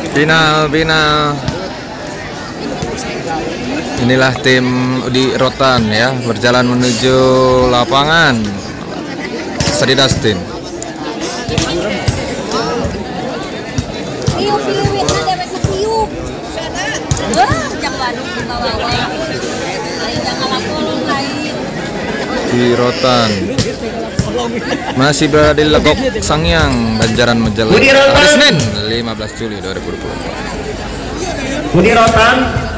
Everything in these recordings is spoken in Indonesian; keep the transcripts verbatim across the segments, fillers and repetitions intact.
Final, final. Inilah tim di Rotan ya, berjalan menuju lapangan Sadi Dustin. Di Rotan masih berada di Legok Sangyang, Banjaran Majalah, hari Senin lima belas Juli dua ribu dua puluh empat. Budi Rotan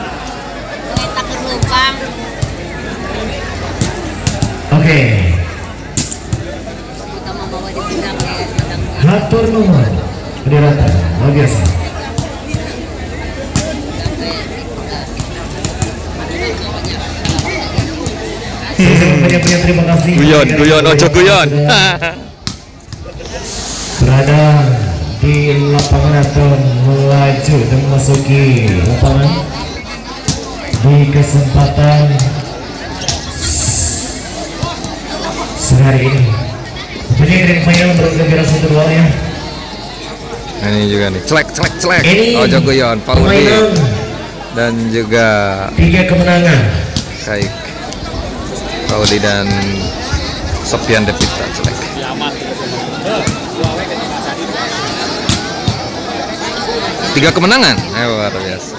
oke. Hatur nuhun Budi Rotan, luar biasa. Terima kasih. Guyon, guyon, ojo guyon. Berada di lapangan atau melaju dan memasuki lapangan di kesempatan sehari ini. Jadi grand final untuk generasi kedua ya. Ini juga nih, celek, celek, celek. Ini ojo guyon, Paudi dan juga tiga kemenangan. Kaik. Paudi dan Sofian Depita celek. Tiga kemenangan, eh, luar biasa.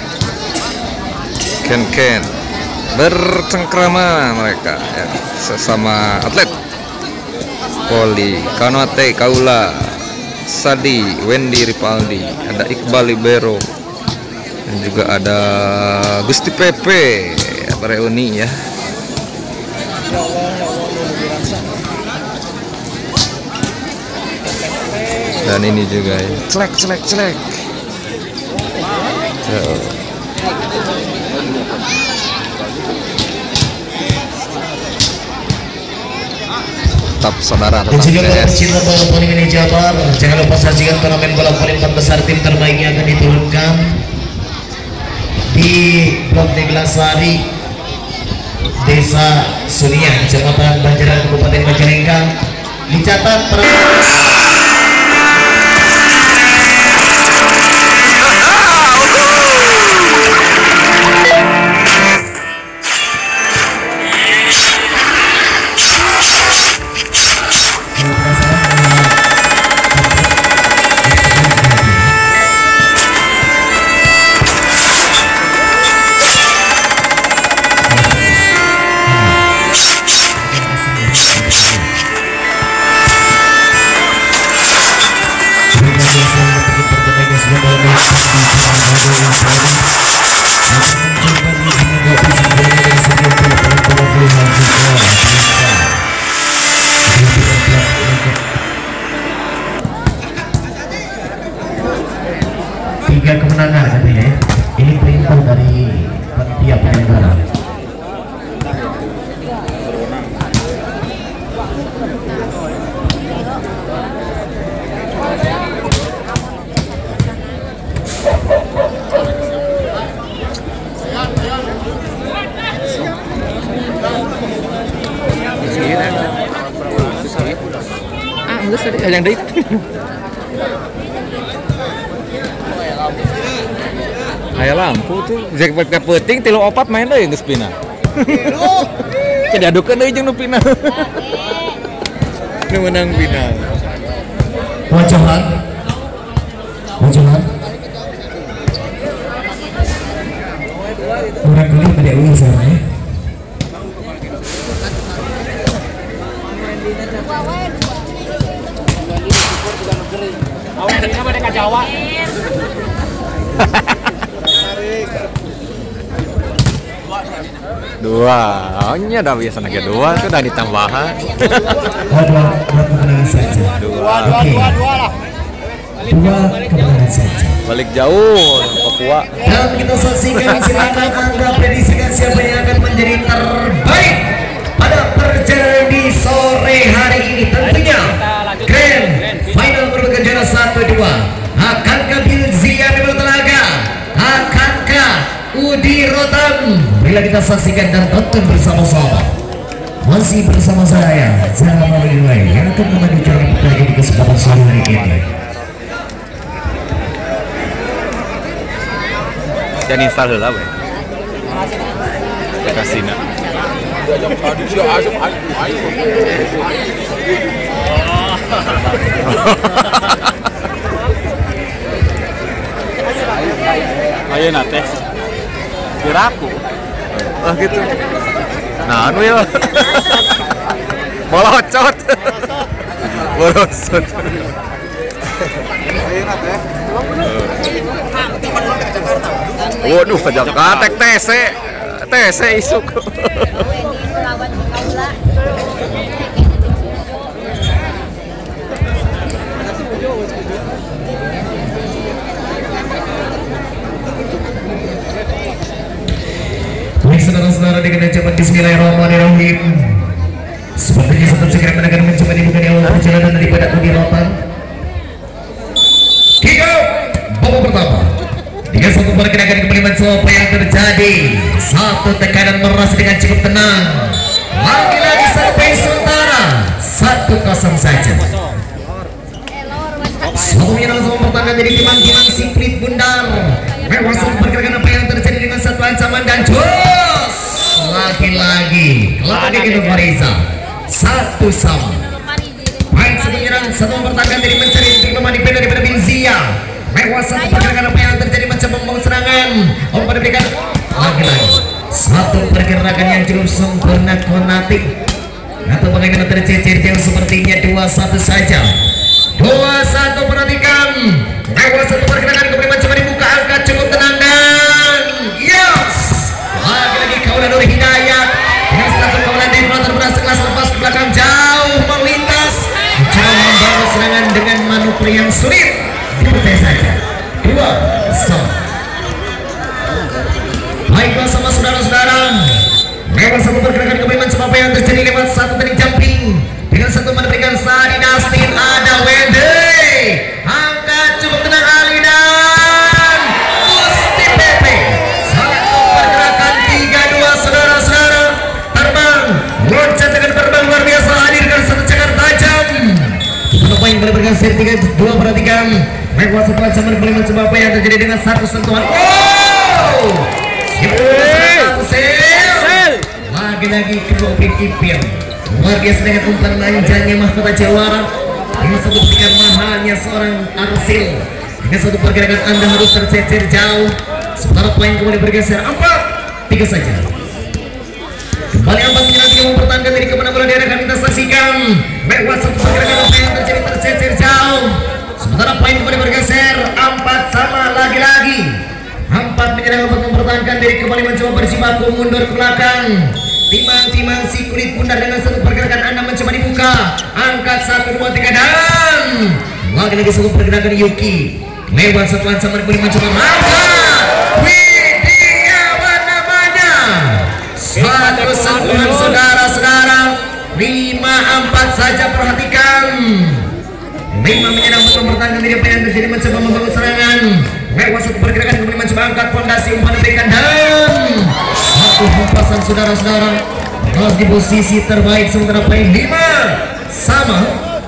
Ken Ken bercengkrama mereka ya, sesama atlet. Poli, Kanoate, Kaula, Sadi, Wendy Ripaldi, ada Iqbal Libero, dan juga ada Gusti Pepe reuni ya. Dan ini juga ya. Celek, celek, celek. So. Tetap saudara, tetap dan juga pecinta bola voli ini Jabar, jangan lupa saksikan turnamen bola voli empat besar. Tim terbaiknya akan diturunkan di Blok Neglasari, Desa Sunia, Kecamatan Banjaran, Kabupaten Majalengka. Dicatat per tiga kemenangan katanya ya. Ini perintah dari panitia penyelenggara. Ah, enggak tadi yang dari aya lampu tuh jek pake peuting tilu opat main deui geus pina. Jadi adukeun deui jeung nu pina. Nu menang pina. Wajahan. Wajahan. Orang ini pada uang sana ya. Awan ini mah deka Jawa. Dua, oh nya dah biasa lagi dua, itu udah ditambahan. Dua, dua kemenangan saja. Dua, dua, dua, dua lah. Dua kemenangan saja. Balik jauh, Papua. Dan kita saksikan, silakan Anda prediksikan siapa yang akan menjadi terbaik pada perjalanan di sore hari ini. Tentunya Grand Final berkejuaraan satu dua. Akankah Bilzia Bebel Telaga? Akankah Udi Rotan? Bila kita saksikan dan tonton bersama-sama. Masih bersama saya Zama Ridway yang akan memandu jalan kita di kesempatan sore hari ini. Jangan install heula we. Kasina. Ayo nate. Kiraku. Oh gitu. Nah, anu ya. Bolocot. Bolosot. Ayo nate. Waduh, ke Jakarta T C. T C isuk. Baik saudara-saudara, dengan ucapan Bismillahirrahmanirrahim. Sepertinya satu segera akan mencoba dibuka di awal perjalanan daripada Udi Rotan. Kick out babak pertama. Tiga satu pergerakan kembali mencoba apa yang terjadi. Satu tekanan meras dengan cukup tenang. Lagi-lagi sampai sementara satu kosong saja. Satu menyerang semua pertahanan dari timang-timang Simplit Bundar. Mewah pergerakan apa yang terjadi dengan satu ancaman dan jos. Lagi-lagi lagi itu Fariza. Satu sama. Baik, satu menyerang, satu mempertahankan diri mencari titik lemah di beda daripada Binzia. Mewah satu pergerakan apa yang terjadi macam membangun serangan. Oh, pada berikan lagi-lagi satu pergerakan yang cukup sempurna konatik. Atau bagaimana tercecer yang sepertinya dua satu saja. Dua satu perhatikan. Mewah satu pergerakan kembali mencoba dibuka angka cukup tenang dan yes. Lagi-lagi kaulah Nur Hidayat dengan satu kaulah Devon terberasa kelas lepas ke belakang jauh melintas mencoba membangun serangan dengan manuver yang sulit. Dipercaya saja. Dua sama. Baiklah sama saudara-saudara. Mewah satu pergerakan kembali mencoba apa yang terjadi lewat satu tadi jumping dengan satu memberikan Sari Dastin ada Wendy. Angkat cukup tenang Ali dan Gusti Pepe. Satu pergerakan tiga dua saudara-saudara. Terbang loncat dengan terbang luar biasa hadir dengan satu cakar tajam. Untuk poin boleh bergeser tiga dua perhatikan. Mewah satu ancaman boleh mencoba apa yang terjadi dengan satu sentuhan. Oh! Lagi-lagi kedua pikir luar biasa dengan umpan manjanya mahkota Jawara dengan satu petikan mahalnya seorang Arsil. Dengan satu pergerakan Anda harus tercecer jauh. Sementara poin kembali bergeser empat tiga saja. Kembali empat menyerang tiga mempertahankan diri kemana bola diarahkan kita saksikan. Mewah satu pergerakan apa yang terjadi tercecer jauh. Sementara poin kembali bergeser empat sama lagi-lagi. Empat menyerang empat mempertahankan diri kembali mencoba berjibaku mundur ke belakang. Timang-timang si kulit bundar dengan satu pergerakan Anda mencoba dibuka. Angkat satu dua tiga dan lagi-lagi satu pergerakan Yuki. Lewat satu ancaman boleh mencoba mangkat. Widya namanya. Satu sentuhan saudara-saudara. Lima empat saja perhatikan. Lima menyerang mempertahankan diri apa yang terjadi mencoba membangun serangan. Lewat satu pergerakan kembali mencoba angkat fondasi umpan diberikan dan satu hempasan saudara-saudara harus di posisi terbaik sementara poin lima sama.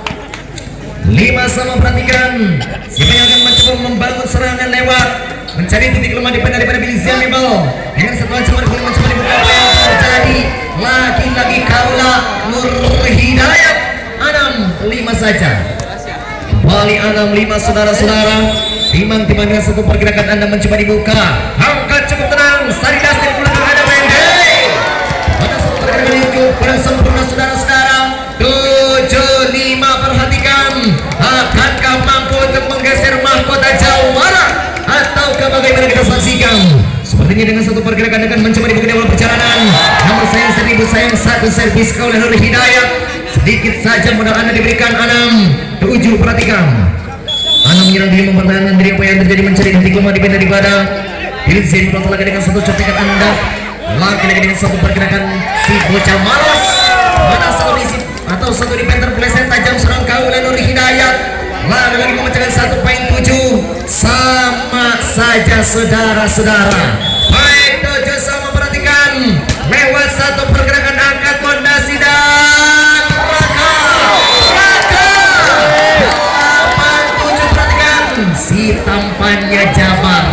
Lima sama perhatikan. Siapa yang akan mencoba membangun serangan lewat mencari titik lemah di daripada Bilizia Mebel dengan satu ancaman boleh mencoba dibuka apa yang terjadi. Lagi-lagi kaula Nur Hidayat enam lima saja. Bali enam lima saudara-saudara. Timang-timang dengan satu pergerakan Anda mencoba dibuka. Angkat cukup tenang. Sari Dastin pulang ada Wendy. Pada satu pergerakan itu pada sempurna saudara-saudara. Tujuh lima perhatikan. Akankah mampu untuk menggeser mahkota Jawara ataukah bagaimana kita saksikan? Sepertinya dengan satu pergerakan akan mencoba dibuka di awal perjalanan. Namun sayang seribu sayang satu servis kau oleh Nur Hidayat. Sedikit saja modal Anda diberikan enam tujuh perhatikan. Anda menyerang diri mempertahankan diri apa yang terjadi mencari titik lemah di benda daripada Bilizia Mebel lagi dengan satu cotekan Anda. Lagi-lagi dengan satu pergerakan si bocah malas. Mana satu isi atau satu defender pleset tajam serang kau oleh Nur Hidayat. Lagi-lagi memecahkan satu poin tujuh sama saja saudara-saudara. Baik tujuh sama perhatikan. Lewat satu pergerakan angkat fondasi dan Raka. Raka. delapan tujuh perhatikan. Si tampannya Jabar.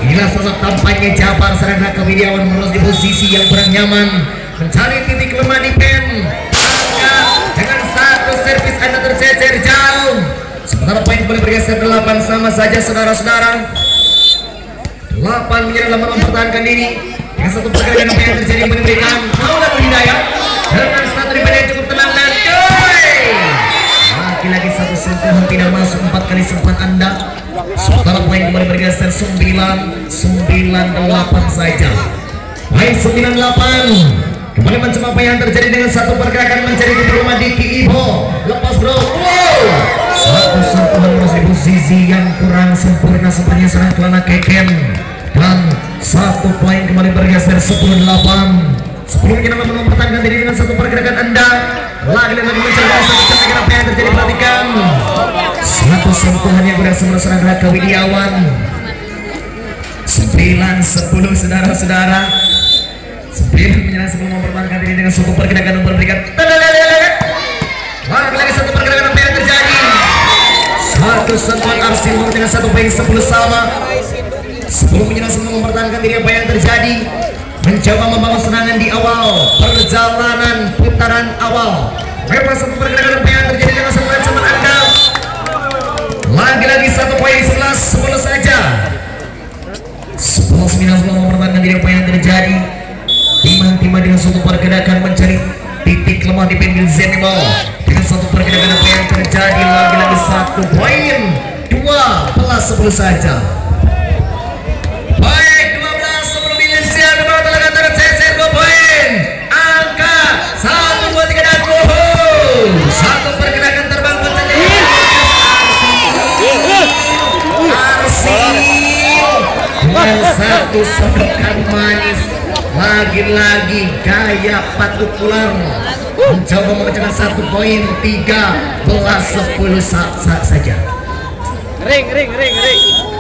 Inilah sosok tampaknya Jabar serang Raka Widiawan menerus di posisi yang kurang nyaman, mencari titik lemah di pen. Dengan satu servis Anda tercecer jauh. Sementara poin boleh bergeser delapan sama saja saudara-saudara. delapan menyerang dalam mempertahankan diri. Dengan satu pergerakan apa yang terjadi memberikan Maula Hidayah dengan satu di yang cukup tenang dan lagi-lagi satu sentuhan tidak masuk, empat kali sempat Anda. Sementara poin kembali bergeser sembilan sembilan delapan saja. Poin sembilan delapan. Kembali mencoba apa yang terjadi dengan satu pergerakan mencari di rumah Diki Ibo. Lepas bro. Wow. Satu sentuhan masih di posisi yang kurang sempurna sepertinya serang kelana Keken. Dan satu poin kembali bergeser sepuluh delapan. Sebelumnya nama mempertahankan diri dengan satu pergerakan Anda. Lagi-lagi mencoba satu cara apa yang terjadi, perhatikan. Satu sentuhan yang kurang sempurna serang Raka Widiawan. sembilan sepuluh saudara-saudara. Sembilan menyerang sebelum mempertahankan diri dengan satu pergerakan yang berberikan. Lagi-lagi satu pergerakan apa yang terjadi. Satu sentuhan Arsil dengan satu poin sepuluh sama. Sebelum menyerang sebelum mempertahankan diri apa yang terjadi. Mencoba membangun serangan di awal perjalanan putaran awal. Memang satu pergerakan apa yang terjadi dengan satu sama Anda. Lagi-lagi satu poin sebelas sepuluh saja. Sepuluh sembilan sebelum mempertahankan diri apa yang terjadi. Timang-timang dengan satu pergerakan mencari titik lemah di pinggir Zenimo. Dengan satu pergerakan apa yang terjadi. Lagi-lagi satu poin dua belas sepuluh saja. Baik, dua belas sepuluh Indonesia memang telah tercecer dua poin. Angka satu dua tiga dan goal. Satu pergerakan terbang mencari Arsil dengan satu sedokan manis. Lagi-lagi gaya partikular mencoba memecahkan satu poin. Tiga belas sepuluh saja. Ring, ring, ring, ring.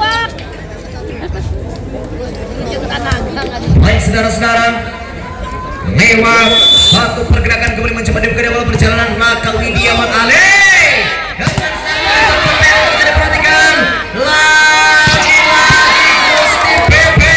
Baik saudara-saudara, lewat satu pergerakan kembali mencoba dibuka di awal perjalanan Raka Widiawan Ale. Dengan sangat sampai yang terjadi, perhatikan. Lagi-lagi Gusti Pepe.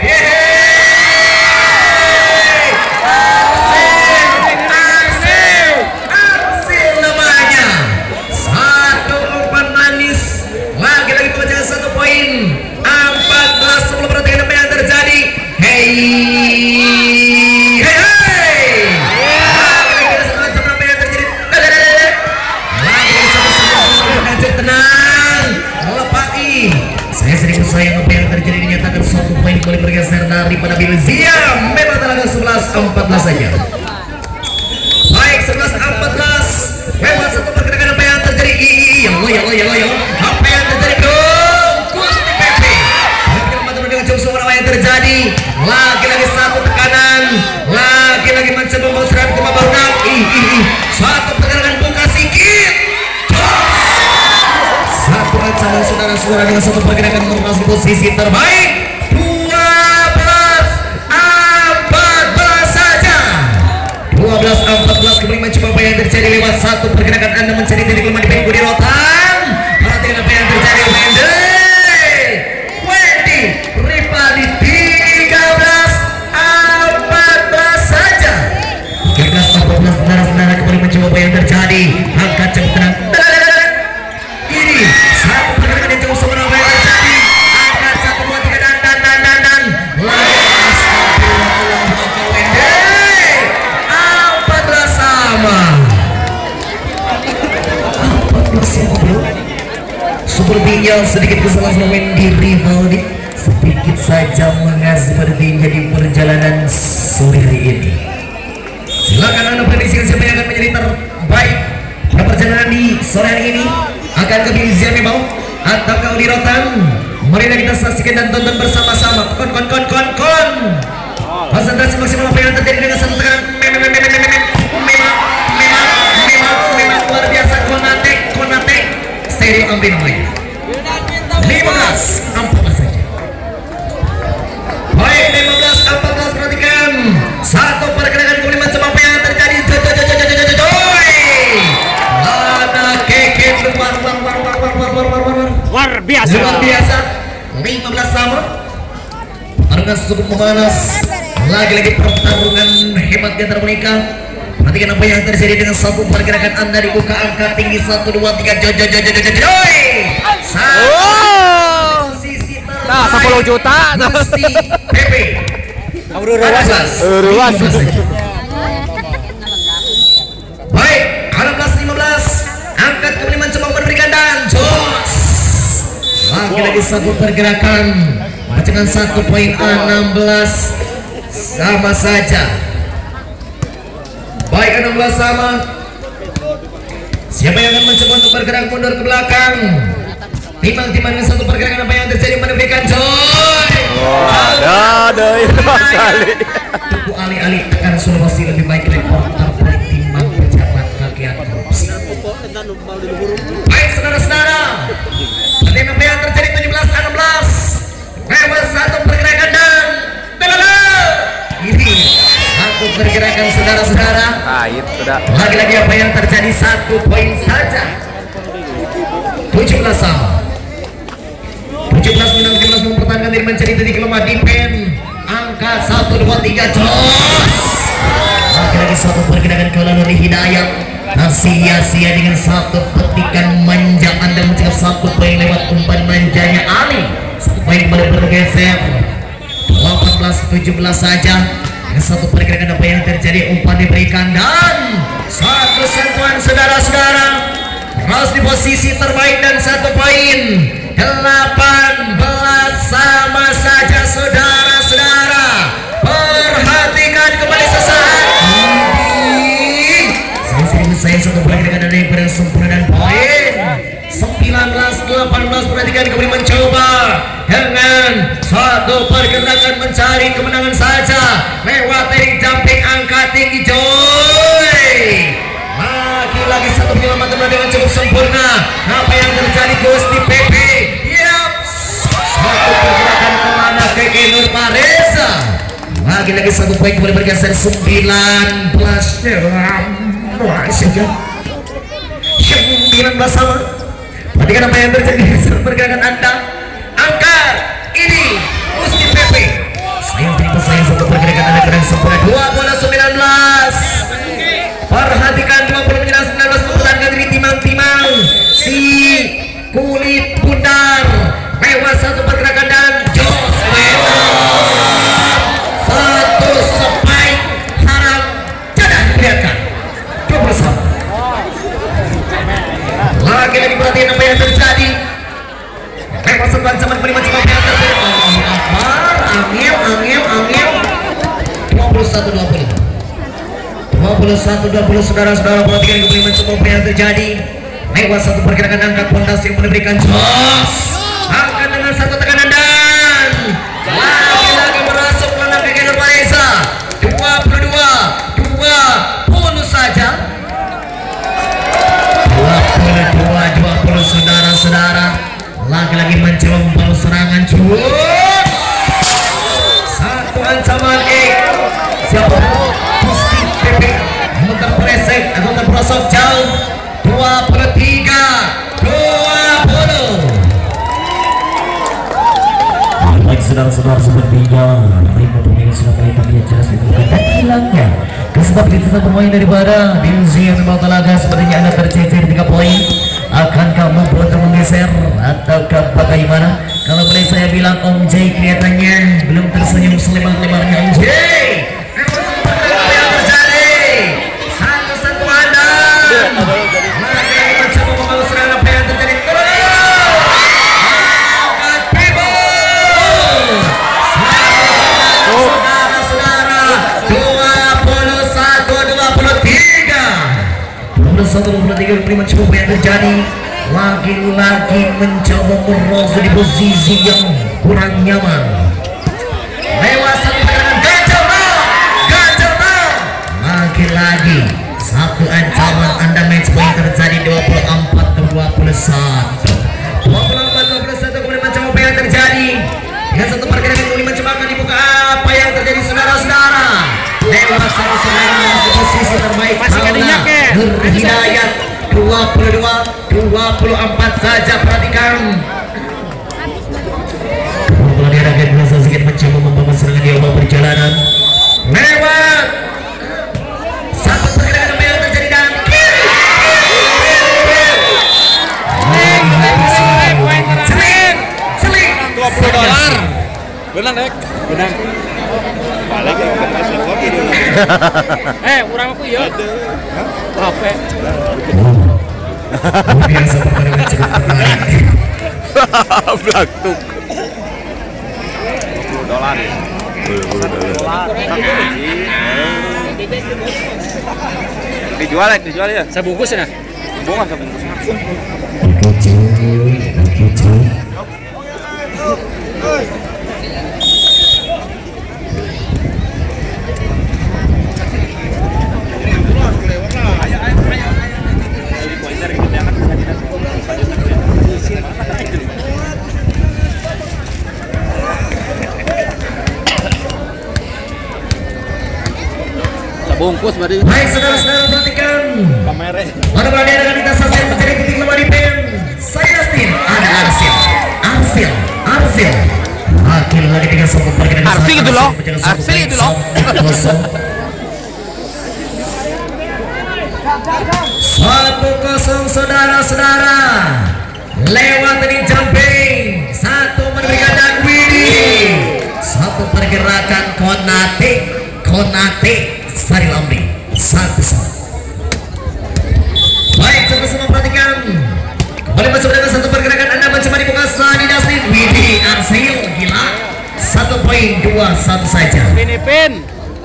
Arsil, Arsil, Arsil namanya. Satu umpan manis. Lagi-lagi pemecahkan satu poin. Empat belas sepuluh, perhatikan apa yang terjadi. Hey, hey, hey. Lagi-lagi kita sama sama apa yang terjadi. Lagi-lagi sama-sama tenang. Melepai. Saya sedikit sayang apa yang terjadi, dinyatakan satu poin kembali bergeser daripada Bilzia. Memang telah sebelas empat belas saja. Baik, sebelas empat belas. Memang satu pergerakan apa yang terjadi. Ya Allah, ya Allah, ya Allah, ya Allah. Apa yang terjadi bro? Gusti Pepe. Dengan jauh suara apa yang terjadi. Lagi-lagi satu tekanan. Lagi-lagi mencoba membawa serangan ke Mabarunang. Ih, ih, ih. Satu pergerakan buka sikit. Satu ancaman saudara-saudara dengan satu pergerakan merupakan posisi terbaik. Dua belas empat belas saja. Dua belas empat belas kembali mencoba apa yang terjadi lewat satu pergerakan Anda mencari titik lemah di pinggir di rotan. Perhatikan apa yang terjadi. Wendy Wendy Ripadi tiga belas empat belas saja. Tiga belas empat belas saudara-saudara kembali mencoba apa yang terjadi. Angkat cepat tenang. Ini satu pergerakan yang cukup sempurna apa yang terjadi. Angkat satu dua tiga dan dan dan dan dan. Empat belas sama. Empat belas sama bro. Sepertinya sedikit kesalahan Wendy Rivaldi sedikit saja mengasih pada dirinya di perjalanan sore hari ini. Silakan Anda prediksikan siapa yang akan menjadi terbaik pada perjalanan di sore hari ini. Akan ke Bilzia Memau atau ke Udi Rotan? Mari kita saksikan dan tonton bersama-sama. Kon kon kon kon kon. Konsentrasi maksimal apa yang terjadi dengan satu tekanan. Memang memang memang memang memang luar biasa. Konate Konate stereo ambil namanya. lima belas empat belas saja. Baik, lima belas empat belas, perhatikan. Satu pergerakan kembali mencoba apa yang terjadi. Ada Keke luar luar luar luar luar luar luar luar Luar biasa. luar biasa. lima belas sama. Pertarungan cukup memanas. Lagi-lagi pertarungan hebat di antara mereka. Perhatikan apa yang terjadi dengan satu pergerakan Anda dibuka angka tinggi satu dua tiga joy joy joy joy joy joy. Posisi terbaik. Nah, sepuluh juta. Gusti Pepe. Ruas. Ruas. Baik, enam belas lima belas. Angkat kembali mencoba memberikan dan jos. Lagi-lagi satu pergerakan. Dengan satu poin enam belas sama saja. Baik, enam belas sama. Siapa yang akan mencoba untuk bergerak mundur ke belakang? Timbang-timbang dengan satu pergerakan apa yang terjadi menembakkan joy. Ada ada itu kali. Tuku alih-alih akan sudah pasti lebih baik reporter polik timbang pejabat kakian korupsi. Baik saudara-saudara, perhatikan apa yang terjadi tujuh belas enam belas. Lewat satu pergerakan dan belala. Ini satu pergerakan saudara-saudara. Ah itu sudah. Lagi-lagi apa yang terjadi satu poin saja. tujuh belas sama. tujuh belas minus tujuh belas mempertahankan diri mencari titik lemah di pen. Angka satu dua tiga jos. Lagi-lagi satu pergerakan kalau dari Hidayat. Nah, sia-sia dengan satu petikan manja Anda mencegah satu poin lewat umpan manjanya Ali. Satu poin kembali bergeser. delapan belas tujuh belas saja. Dengan satu pergerakan apa yang terjadi umpan diberikan dan satu sentuhan saudara-saudara. Ras di posisi terbaik dan satu poin. delapan belas sama saja saudara-saudara. Perhatikan kembali sesaat. Saya sering saya satu pergerakan dari yang sempurna dan poin. sembilan belas delapan belas. Perhatikan kembali mencoba dengan satu pergerakan mencari kemenangan saja lewat dari jumping angka tinggi joy. Lagi-lagi satu penyelamatan dengan cukup sempurna. Apa yang terjadi Gusti Pepe? Yap, satu pergerakan kemana ke Nur Pareza. Lagi-lagi satu poin kembali bergeser sembilan belas sembilan belas sama. Perhatikan apa yang terjadi pergerakan Anda. Angkat ini Gusti Pepe. Sayang tipe sayang satu pergerakan Anda keren sempurna. Dua bola sembilan belas. Perhatikan dua puluh menjelang sembilan belas mempertahankan diri timang-timang si kulit pundar lewat satu pergerakan dan jos satu spike haram jadah dilihatkan dua puluh satu. Lagi-lagi perhatian apa yang terjadi lewat satu ancaman kelima coba apa yang terjadi. Akbar angin angin angin dua puluh satu dua puluh dua puluh satu dua puluh. Saudara-saudara perhatikan kembali mencoba apa yang terjadi lewat satu pergerakan angkat pondasi yang memberikan jos. Angkat dengan satu tekanan dan lagi-lagi merasuk melangkah ke Nur Pareza. Dua puluh dua dua puluh saja. Dua puluh dua dua puluh saudara-saudara. Lagi-lagi mencoba membalas serangan jos. Satu ancaman E. Siapa? Gusti Pepe terpresek atau terprosok jauh. Dua puluh tiga dua puluh. Baik saudara-saudara sepertinya Rimo pemain sudah mulai terlihat jelas ditemukan dan hilangnya kesempatan pemain daripada Dinzi yang membawa telaga. Sepertinya Anda tercecer tiga poin. Akankah mampu untuk menggeser ataukah bagaimana? Kalau boleh saya bilang Om J kelihatannya belum tersenyum selebar-lebarnya Om J. satu dua puluh tiga mencoba yang terjadi lagi-lagi mencoba merosot di posisi yang kurang nyaman lewat satu pergerakan gajah gajah lagi-lagi satu ancaman Anda match point terjadi dua puluh empat dua puluh satu dua puluh empat dua puluh satu. Kemudian mencoba apa yang terjadi dengan satu pergerakan kemudian mencoba akan dibuka apa yang terjadi saudara-saudara lewat satu serangan masuk posisi terbaik Nur Hidayat. Dua puluh dua dua puluh empat saja. Perhatikan kalau dia agak sedikit mencoba Benang dek. Benang. Balik ke masuk kopi dulu. Eh, kurang aku ya. Apa? Biasa pertandingan cukup menarik. Blaktuk. dua puluh dolar ya. dua puluh dolar. Dijual ya, dijual ya. Saya bungkus ya. Bunga saya bungkus. Oke cuy, oke cuy. Bungkus berarti. Baik saudara-saudara perhatikan. Kamera. Mana berada dengan kita sasaran yang mencari titik lemah di pen. Saya Dustin. Ada Arsil. Arsil. Arsil. Laki-laki dengan satu pergerakan. Arsil itu loh. Arsil itu loh. Satu kosong saudara-saudara. Lewat ini jumping. Satu memberikan dan Widi. Satu pergerakan Konate. Konate. Sari Lamri. Satu satu. Baik, sama-sama perhatikan. Kembali masuk dengan satu pergerakan. Anda mencoba dibuka Sadi Dustin. Widi Arsil. Gila. Satu poin. Dua satu saja. Pin pin.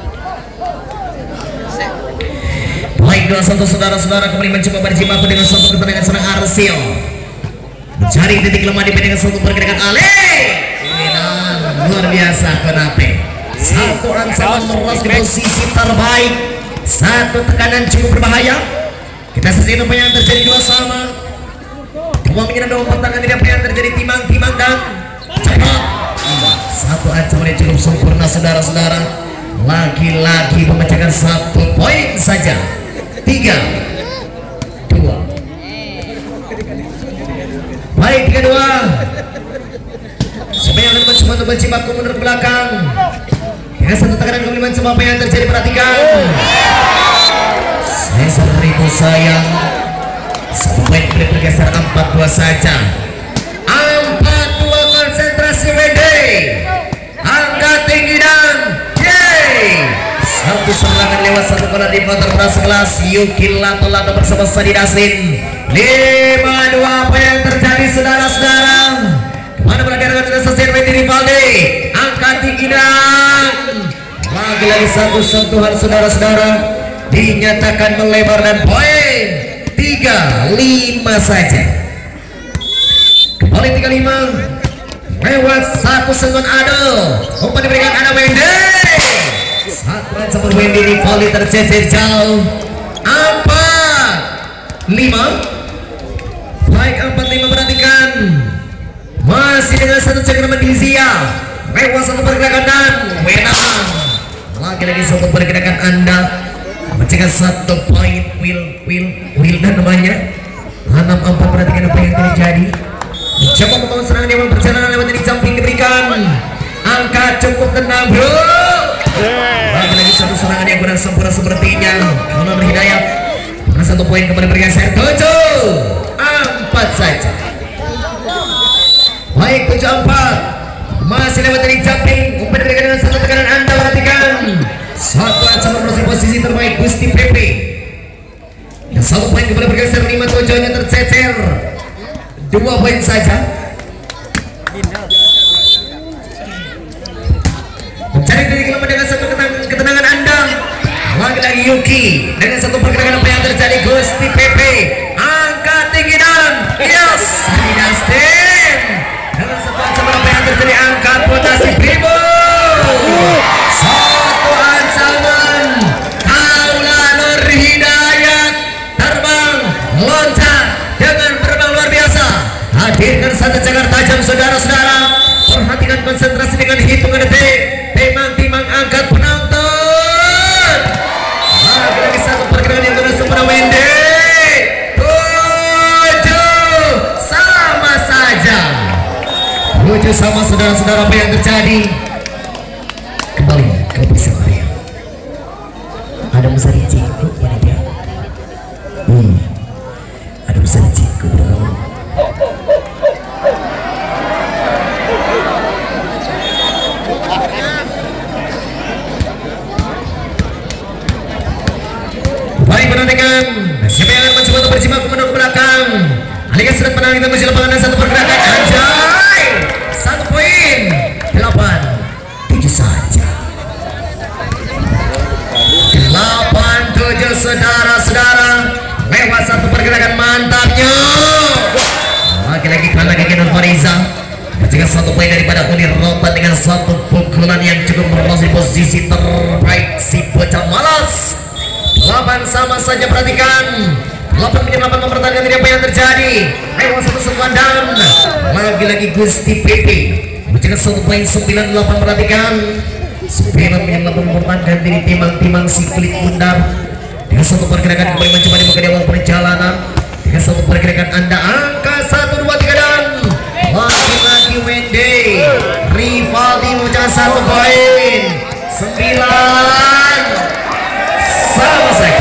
Baik, dua satu saudara-saudara kembali mencoba berjibaku dengan satu pertandingan serang Arsil. Mencari titik lemah di dengan satu pergerakan Ale. Winan luar biasa Konate. Satu ancaman meras di posisi terbaik. Satu tekanan cukup berbahaya. Kita saksikan apa yang terjadi dua sama. Dua menyenang dua pertandingan tidak apa yang terjadi timang-timang dan cepat. Satu ancaman yang cukup sempurna saudara-saudara. Lagi-lagi memecahkan satu poin saja. Tiga, dua. Baik, tiga dua. Siapa yang akan mencoba untuk berjibaku mundur ke belakang? Dengan satu tekanan kembali mencoba apa yang terjadi, perhatikan. Saya seribu sayang. Satu poin kembali bergeser empat dua saja. Empat dua konsentrasi W D. Angkat tinggi dan yeay. Satu serangan lewat satu bola di motor beras kelas Yuki Lato-Lato bersama Sadi Dustin. Lima dua apa yang terjadi saudara-saudara? Kemana berada dengan selesai W D Rivaldi? Angkat tinggi dan lagi-lagi satu sentuhan saudara-saudara dinyatakan melebar dan poin tiga lima saja. Kembali tiga lima lewat satu sentuhan Ado. Umpan diberikan Ada Wendy. Satu ancaman Wendy di volley tercecer jauh. Empat lima. Baik, empat lima, perhatikan. Masih dengan satu cengkraman di Zia. Lewat satu pergerakan dan Wenang. Lagi-lagi satu pergerakan Anda mencegah satu poin. Will Will Will dan namanya enam empat, perhatikan apa yang terjadi. Mencoba membangun serangan yang perjalanan lewat ini jumping diberikan. Angka cukup tenang bro. Lagi-lagi satu serangan yang kurang sempurna sepertinya. Honor Hidayat. Karena satu poin kembali bergeser tujuh empat saja. Baik, tujuh empat. Masih lewat ini jumping. Umpan diberikan dengan satu tekanan Anda, perhatikan. Satu ancaman masih posisi terbaik Gusti P P. Dan satu poin kembali bergeser lima tujuh nya tercecer. Dua poin saja. Mencari titik lemah dengan satu ketenangan Anda. Lagi-lagi Yuki dengan satu pergerakan apa yang terjadi Gusti P P. Angkat tinggi dan yes, Sadi Dustin. Dengan satu ancaman apa yang terjadi, angkat potasi Primo. Satu ancaman Kaula Nur Hidayat terbang loncat dengan terbang luar biasa. Hadirkan satu cagar tajam saudara-saudara. Perhatikan konsentrasi dengan hitungan detik. Timang-timang angkat penonton. Lagi-lagi satu pergerakan yang terus sempurna Wendy. Tujuh sama saja. Tujuh sama saudara-saudara, apa yang terjadi? Kembali ke persebaya. Ada Musari Ciko pada dia. Hmm. Ada Musari Ciko bro. set menang kita masih lapangan dan satu pergerakan anjay. Satu poin. Delapan tujuh saja. Delapan tujuh saudara-saudara. Lewat satu pergerakan mantapnya. Lagi-lagi kalah lagi Nur Fariza. Menjaga satu poin daripada Uni Rotan dengan satu pukulan yang cukup merosot posisi terbaik si bocah malas. Delapan sama saja, perhatikan. Delapan menit delapan mempertahankan diri, apa yang terjadi. Lewat satu sentuhan dan lagi-lagi Gusti Pipi menjaga satu poin sembilan delapan, perhatikan. Sembilan menit delapan mempertahankan diri timang-timang si kulit bundar. Dengan satu pergerakan kembali mencoba dibuka di awal perjalanan. Dengan satu pergerakan Anda angka satu dua tiga dan lagi-lagi Wendy Rivaldi memecahkan satu poin. Sembilan sama saja.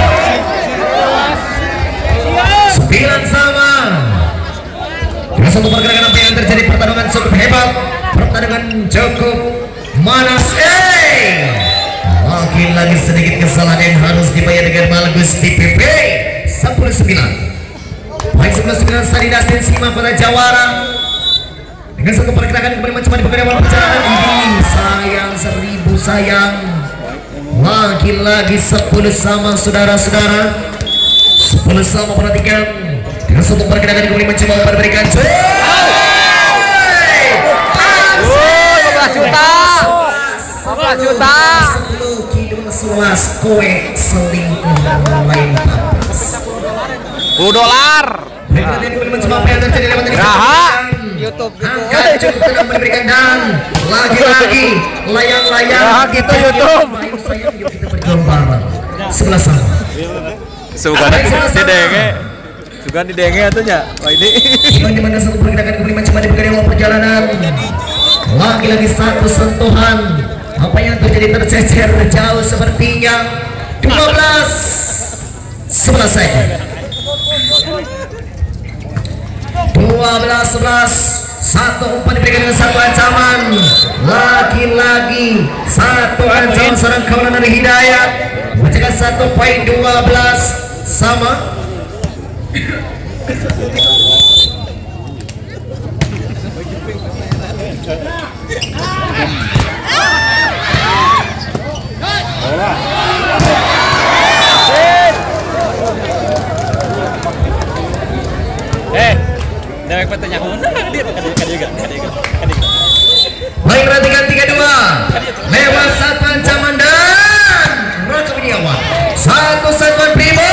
Sembilan sama. Dengan satu pergerakan apa yang terjadi, pertarungan cukup hebat, pertarungan cukup manas. Eh, lagi-lagi sedikit kesalahan yang harus dibayar dengan malah Gusti P P. Sepuluh sembilan. Baik, sebelas sembilan Sari Dastin Sima pada Jawara. Dengan satu pergerakan kembali mencoba dibuka awal perjalanan ini. Sayang, seribu sayang. Lagi-lagi sepuluh sama saudara-saudara. Sepuluh sama, perhatikan. Dengan satu pergerakan kembali mencoba memberikan lima belas juta. lima belas juta. sepuluh kilo seluas kue selingkuh lain sepuluh dolar. YouTube angka cukup tenang memberikan dan lagi-lagi layang-layang gitu YouTube. Kita berjuang bareng. Sebelah sama. Sugan di denge. Sugan di denge atunya. Wah ini. Di mana satu pergerakan kembali mencoba dibuka di awal perjalanan. Lagi-lagi satu sentuhan. Apa yang terjadi tercecer jauh sepertinya. dua belas sebelas saja. dua belas sebelas. Satu umpan diberikan dengan satu ancaman. Lagi-lagi satu ancaman seorang kawanan dari Hidayat menjaga satu poin. Dua belas sama. Eh, dewek petanya Honda dia kan juga, kan juga. Baik, perhatikan tiga dua. Lewat satu ancaman dan Raka Biniawan. Satu satuan Primo.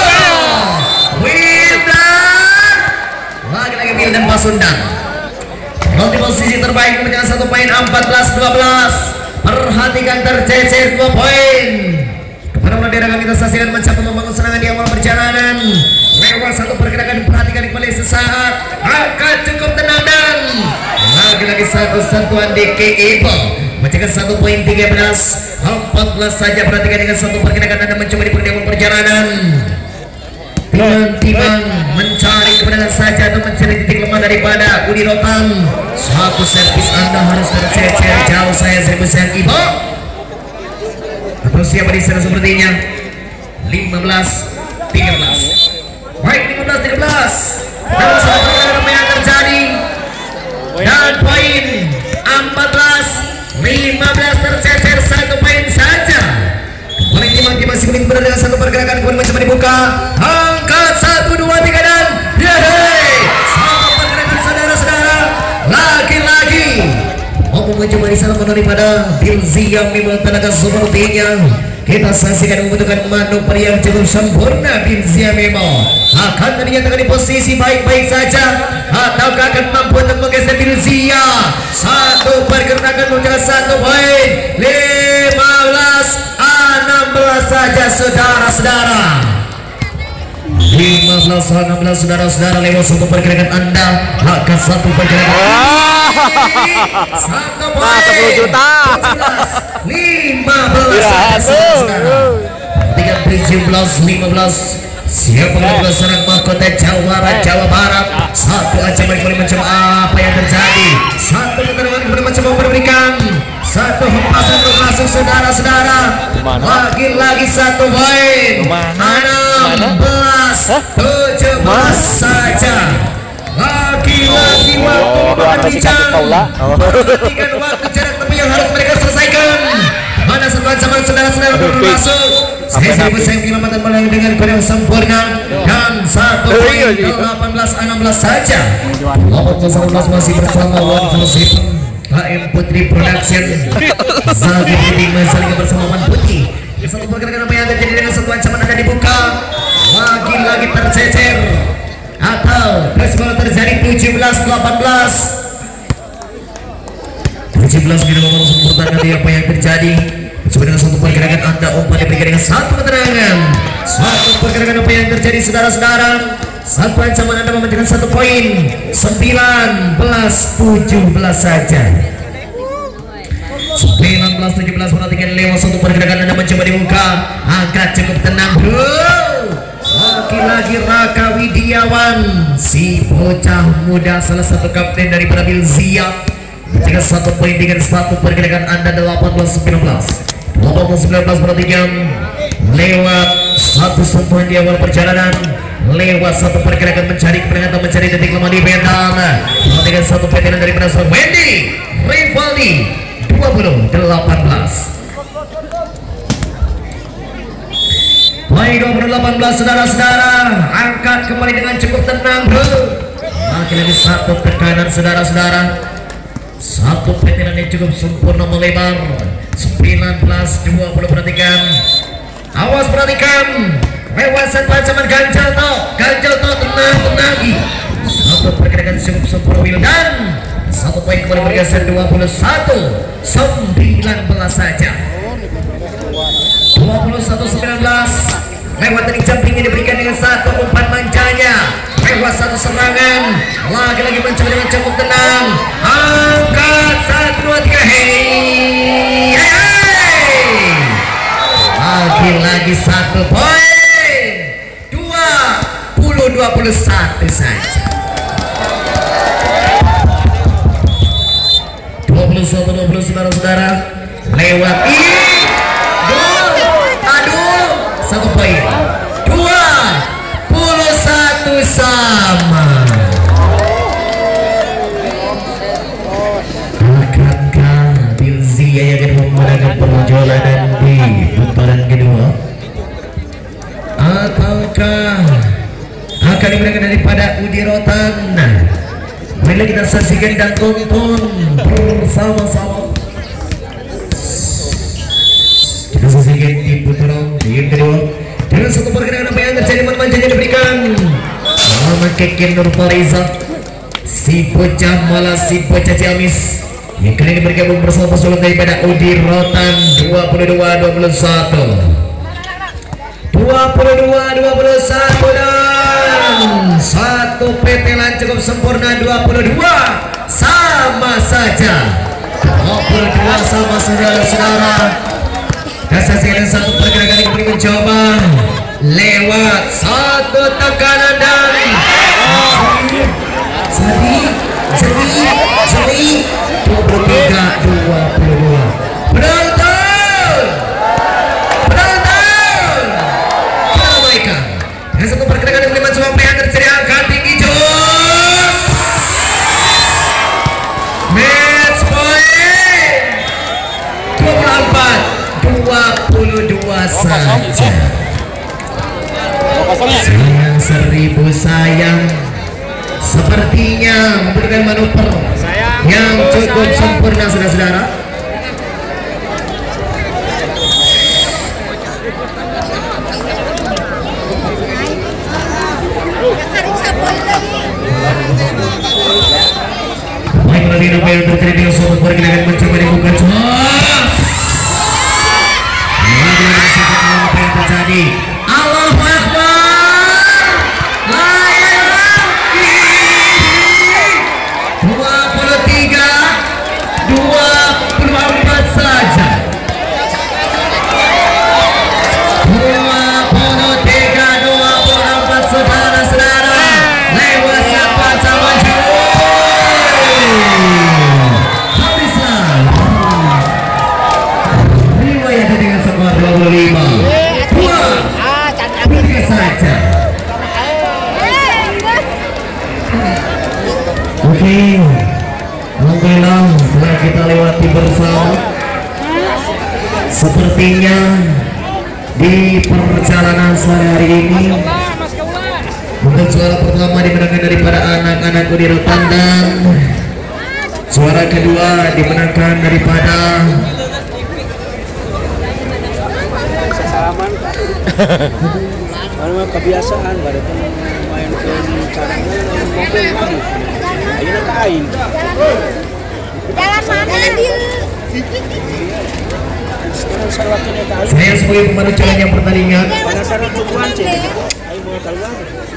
Wildan. Lagi-lagi Wildan Pasundan. Di posisi terbaik menjaga satu poin. Empat belas dua belas. Perhatikan tercecer dua poin. Kepada Muladera kami kita saksikan mencapai membangun serangan di awal perjalanan. Lewat satu pergerakan, perhatikan kembali sesaat. Akan cukup tenang dan lagi-lagi satu sentuhan D K Ibo menjaga satu poin. Tiga belas empat belas saja, perhatikan dengan satu pergerakan Anda mencoba di awal perjalanan. Timang-timang mencari kemenangan saja atau mencari titik lemah daripada Uni Rotan. Satu servis Anda harus tercecer jauh. Saya seribu sayang Ibo. Atau siapa di sana sepertinya. Lima belas tiga belas. Baik, lima belas tiga belas. Dan satu pergerakan apa yang terjadi. Dan poin empat belas lima belas tercecer satu poin saja. Kembali timang-timang masih menit benar dengan satu pergerakan kemudian mencoba dibuka. Angkat satu dua tiga dan yeay. Satu pergerakan saudara-saudara. Lagi-lagi mau mencoba di sana daripada Bilzi yang memang tenaga sepertinya. Kita saksikan membutuhkan manuver yang cukup sempurna. Bilzi yang memang akan ternyata di posisi baik-baik saja ataukah akan mampu untuk menggeser Bilzi. Satu pergerakan menjaga satu poin. Lima belas enam belas saja saudara-saudara. Lima belas enam belas saudara-saudara. Lewat satu pergerakan Anda akan satu pergerakan satu poin. sepuluh juta. Lima belas saudara-saudara. Tiga tujuh belas lima belas. Siapa yang serang mahkota Jawara Jawa Barat. Satu ancaman kembali mencoba apa yang terjadi. Satu pertarungan kembali mencoba memberikan satu hempasan untuk masuk saudara-saudara. Lagi-lagi satu poin. Enam belas tujuh belas saja. waktu berbincang. Perhatikan waktu jarak tempuh yang harus mereka selesaikan. Mana satu ancaman saudara-saudara belum masuk. Saya seribu saya penyelamatan bola dengan gol yang sempurna dan satu poin delapan belas enam belas saja. delapan belas enam belas masih bersama Wan Felsip K M Putri Production. Zaldi Putri masih bersama Wan Putri. Satu pergerakan apa yang terjadi dengan satu ancaman ada dibuka. Lagi-lagi tercecer atau terus bola terjadi tujuh belas delapan belas. tujuh belas minum sempurna nanti apa yang terjadi. Coba dengan satu pergerakan anda umpan diberikan dengan satu keterangan. Satu pergerakan apa yang terjadi saudara-saudara. Satu ancaman anda memecahkan satu poin. Sembilan belas tujuh belas saja. Sembilan belas tujuh belas perhatikan lewat satu pergerakan anda mencoba dibuka. Angkat cukup tenang. Lagi-lagi Raka Widiawan, si bocah muda salah satu kapten dari Bilzia. Jika satu poin dengan satu pergerakan anda delapan belas sembilan belas delapan belas sembilan belas perhatikan lewat satu sentuhan di awal perjalanan, lewat satu pergerakan mencari kemenangan atau mencari detik lemah di pedal. Perhatikan satu petilan dari penasar Wendy Rivaldi dua puluh delapan belas. Poin dua puluh delapan belas saudara-saudara, angkat kembali dengan cukup tenang bro. Lagi-lagi satu tekanan saudara-saudara. Satu petilan yang cukup sempurna melebar. Sembilan belas dua puluh perhatikan. Awas perhatikan. Lewat satu ancaman ganjal toh. Ganjal toh tenang tenang. Satu pergerakan cukup sempurna Wildan. Satu poin kembali bergeser dua puluh satu sembilan belas saja. Dua puluh satu sembilan belas. Lewat teknik jumping yang diberikan dengan satu umpan manjanya. Lewat satu serangan, lagi-lagi mencoba dengan cukup tenang. Angkat satu dua tiga hei, hei. Lagi-lagi satu poin. Dua puluh dua puluh satu saja. Dua puluh satu dua puluh saudara-saudara. Lewat ini. Aduh, aduh, satu poin. Dua puluh satu sama. Akankah Bilzia yang akan memenangkan perjalanan di putaran kedua, ataukah akan dimenangkan daripada Udi Rotan? Mari kita saksikan dan tonton bersama-sama. Kita saksikan di putaran yang kedua. Dengan satu pergerakan apa yang terjadi manjanya diberikan Mama Keke Nur Fariza, si bocah malah si bocah Ciamis yang kali ini bergabung bersama pasukan daripada Udi Rotan. Dua puluh dua dua puluh satu dua puluh dua dua puluh satu dan satu petelan cukup sempurna. Dua puluh dua sama saja. Dua puluh dua sama saudara-saudara. Dan saksikan satu pergerakan yang kembali mencoba lewat satu tekanan dan seri seri seri dua puluh tiga dua puluh dua. Penonton penonton kita abaikan dengan satu pergerakan yang kembali mencoba apa yang terjadi. Angkat tinggi jos match point dua puluh empat dua puluh dua saja. Sayang seribu sayang, sepertinya memberikan manuver yang cukup sempurna saudara-saudara. Baik, lagi apa yang terjadi dengan sobat pergerakan mencoba dibuka jos. Apa yang terjadi? Allahu Akbar. La ilaha illallah. dua puluh tiga dua puluh empat saja. dua puluh tiga dua puluh empat saudara-saudara. Lewat siapa sama habislah. kita lewati bersama. Sepertinya di perjalanan sore hari ini untuk suara pertama dimenangkan daripada anak-anak Udiro Pandan, suara kedua dimenangkan daripada salaman karena kebiasaan pada main ke caranya mobil lagi ayo kain jalan mana dia sekarang sarwatnya tahu saya sebagai pemandu jalannya pertandingan. penasaran tujuan cek ayo mau keluar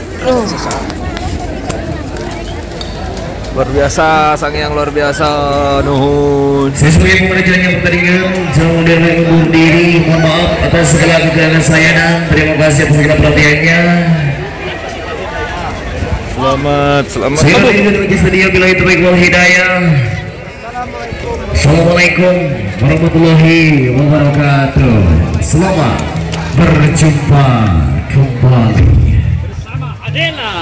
Luar biasa, sang yang luar biasa. Nuhun. Saya sebagai pemandu jalannya pertandingan jauh dari undur diri, mohon maaf atas segala kekurangan saya dan terima kasih atas segala perhatiannya. Selamat, selamat. Saya ingin menuju studio bila itu baik wal hidayah. Assalamualaikum warahmatullahi wabarakatuh. Selamat berjumpa kembali. Adela